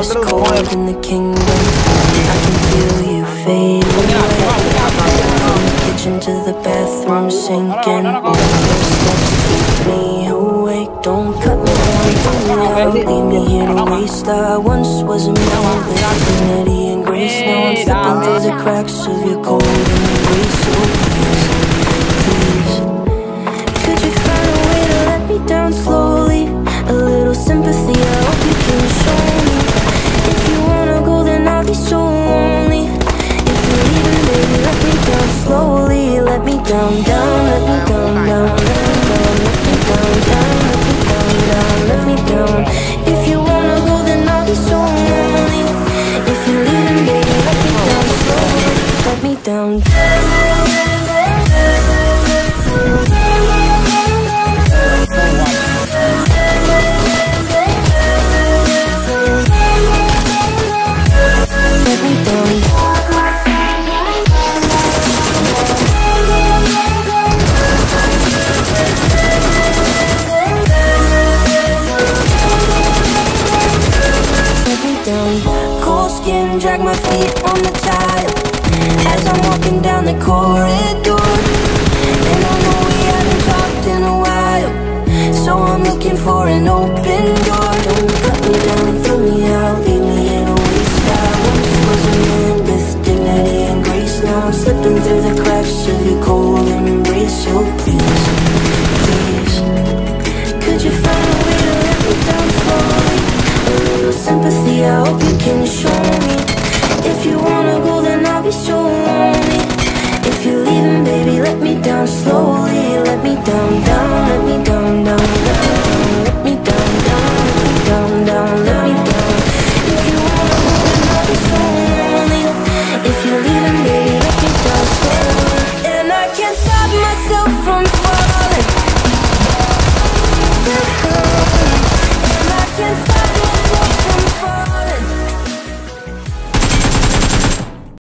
is cold in the kingdom. I can feel you fade away. From the kitchen to the bathroom sinking. Steps keep me awake. Don't cut me down, leave me here to waste. I once was a man with dignity and grace. Now I'm slipping through the cracks of your cold embrace. So please, could you find a way to let me down slowly? A little sympathy, I hope you can show me. If you wanna go, then I'll be so lonely. If you're leaving, baby, let me down slowly. Let me down, down, let me down, down, let me down, let me down, down, let me down, down, let me down. If you wanna go, then I'll be so lonely. If you're leaving, baby, let me down slowly. Let me down, cold skin, drag my feet on the tile as I'm walking down the corridor. And I know we haven't talked in a while, so I'm looking for an open door. Don't cut me down, throw me out, leave me in a waste. I once was a man with dignity and grace. Now I'm slipping through the cracks of your cold embrace. So please, please, could you find a way to let me down slowly? A little sympathy, I hope you can show me. If you wanna go, then I'll be so lonely. If you're leaving, baby, let me down slowly. Let me down.